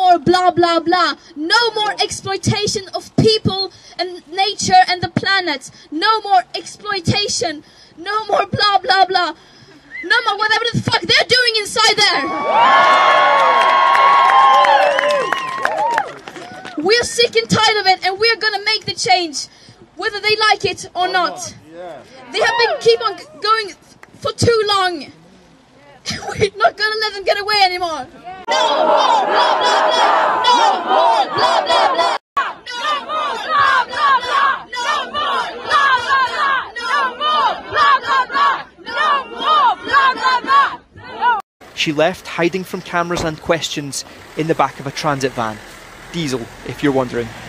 more blah blah blah. No more exploitation of people and nature and the planet. No more exploitation. No more blah blah blah. No more whatever the fuck they're doing inside there. We're sick and tired of it, and we're gonna make the change, whether they like it or not. They have been keep on going for too long. We're not gonna let them get away anymore. No more blah blah blah. No more blah blah blah. No more blah blah blah. No more blah blah blah. No more blah blah blah. No more blah blah blah. She left hiding from cameras and questions in the back of a transit van. Diesel, if you're wondering.